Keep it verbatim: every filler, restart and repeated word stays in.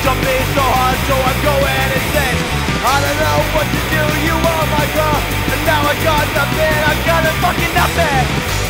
jumping so hard, so I'm going insane. I don't know what to do, you are my girl, and now I got nothing, I got a fucking nothing.